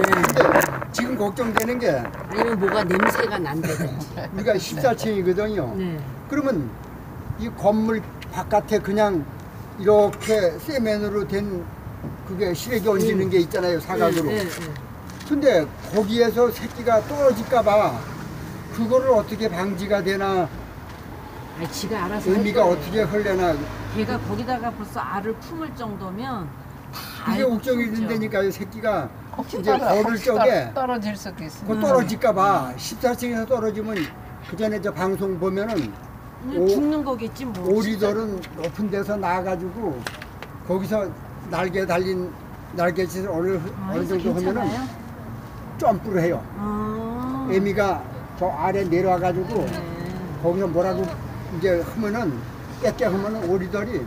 근데 지금 걱정되는 게 아니면 뭐가 냄새가 난다든지. 우리가 14층이거든요. 네. 그러면 이 건물 바깥에 그냥 이렇게 세면으로 된 그게 시래기 얹는 게 있잖아요, 사각으로. 근데 거기에서 새끼가 떨어질까봐 그거를 어떻게 방지가 되나, 아니, 지가 알아서 의미가 할 어떻게 흘려나. 걔가 거기다가 벌써 알을 품을 정도면 다 그게 알고 걱정이 품죠. 된다니까요. 새끼가 혹시 이제 걸을 적에 떨어질 수도 있어. 그거 떨어질까봐 14층에서 떨어지면 그 전에 저 방송 보면은 그냥 죽는 거겠지 뭐. 오리들은 높은 데서 나와가지고 거기서 날개 달린 날개짓을 어느 정도 하면은 점프를 해요. 애미가 저 아래 내려와가지고 거기서 뭐라고 이제 하면은 뺏게 하면은 오리들이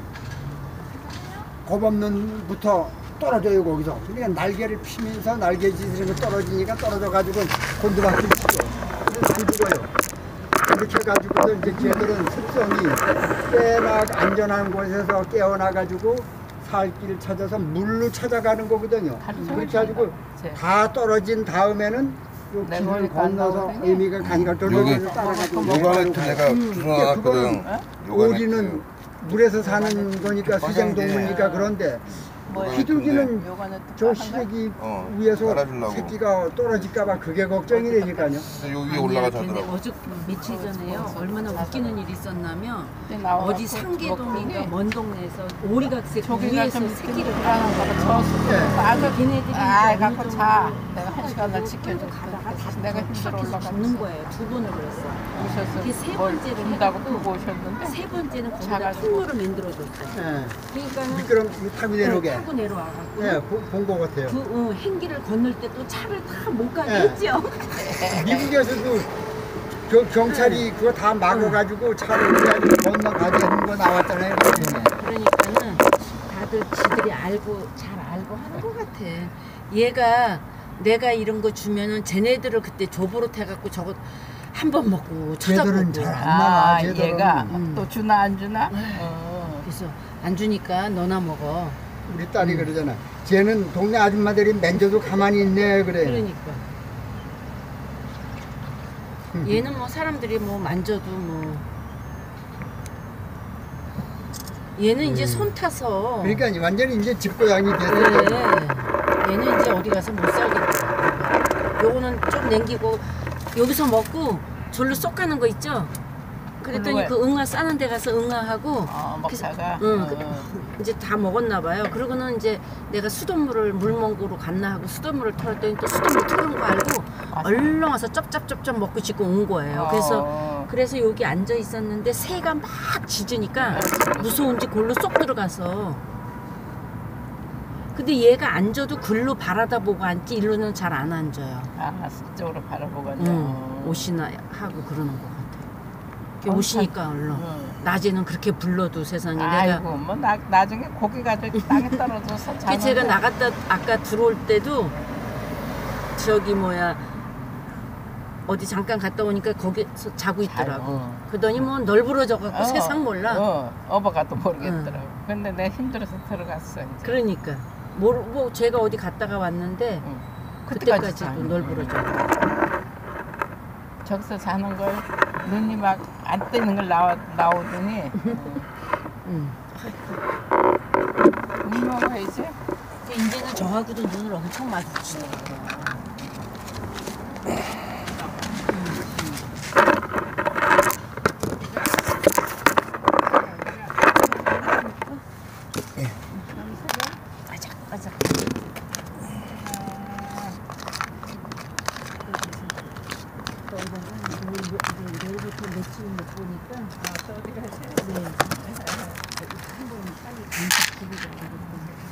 겁없는부터 떨어져요. 거기서 그러니까 날개를 피면서 날개짓을 하면 떨어지니까 떨어져가지고 곤두박질 치죠. 그래서 안 죽어요. 이렇게 해가지고 이제 걔들은 습성이 꽤나 안전한 곳에서 깨어나가지고 살 길 찾아서 물로 찾아가는 거거든요. 그렇게 해가지고 다 떨어진 다음에는 요 길을 건너서 애미가 가니까 돌돌돌 따라가지고 요거는 내가 들어갔거든. 오리는 물에서 사는 거니까 수생동물이니까. 그런데 비둘기는 저 시래기 위에서 알아주려고. 새끼가 떨어질까봐 그게 걱정이 되니까요. 요 위에 올라가서 근데 하더라고. 어제 며칠 전에요. 얼마나 웃기는 일이 있었냐면 나와갖고 어디 상계동인가 먹더니 먼 동네에서 오리가 저기 위에서 가서 새끼를 하는 거가 저었어. 아그 걔네들이 갖고 자. 내가 한 시간을 지켜줘. 가다가 다시 내가 힘들어 올라가 올라가. 죽는 거예요. 두 번을 그랬어. 오셔서 이게 세 뭘 번째를 준다고 해갖고 보고 오셨는데 세 번째는 거기다 자가지고. 통로를 만들어줬어요. 예. 그러니까는 미끄럼 타고 내려오게. 타고 내려와갖고 예, 본 것 같아요. 그 행기를 건널 때 또 차를 다 못 가게 네. 했죠. 미국에서도 경찰이 그거 다 막아가지고 차를 그래가지고 건너가게 한 거 나왔잖아요. 그러니까는 다들 지들이 알고 잘 알고 하는 것 같아. 얘가 내가 이런 거 주면은 쟤네들을 그때 조버릇 해갖고 저거 한 번 먹고 쟤들은 쳐다보고. 잘 안 나와. 쟤들은. 얘가 또 주나 안 주나? 그래서 안 주니까 너나 먹어. 우리 딸이 그러잖아. 쟤는 동네 아줌마들이 만져도 가만히 있네 그래. 그러니까. 얘는 뭐 사람들이 뭐 만져도 뭐 얘는 이제 손 타서 그러니까 완전히 이제 집고양이 네. 됐어. 얘는 이제 어디 가서 못 살겠다. 요거는 좀 남기고 여기서 먹고 절로 쏙 가는 거 있죠? 그랬더니 그 응아 싸는 데 가서 응아하고 먹다가 이제 다 먹었나 봐요. 그러고는 이제 내가 수돗물을 물멍구로 갔나 하고 수돗물을 털었더니 또 수돗물 털은 거 알고 얼렁 와서 쩝쩝쩝쩝 먹고 짚고 온 거예요. 그래서 여기 앉아 있었는데 새가 막 짖으니까 무서운지 골로 쏙 들어가서. 근데 얘가 앉아도 글로 바라다 보고 앉지 일로는 잘 안 앉아요. 이쪽으로 바라보고 앉아. 옷이나 하고 그러는 것 같아요. 오시니까 얼른 낮에는 그렇게 불러도 세상에 아이고 뭐 나중에 고기가 땅에 떨어져서 내가 제가 나갔다 아까 들어올 때도 저기 뭐야 어디 잠깐 갔다 오니까 거기서 자고 있더라고. 그러더니 뭐 널브러져 갖고 세상 몰라. 어버가도 모르겠더라고. 근데 내가 힘들어서 들어갔어 이제. 그러니까 뭐 제가 어디 갔다가 왔는데 그때까지도 널브러져. 저기서 자는 걸 눈이 막 안 뜨는 걸 나오더니 눈 먹어야지. 이제는 저하고도 눈을 엄청 마주치네. 맞아. 내일부터 며칠 못 보니까 어디 가세요? 네. 한번 빨리 간식 드리고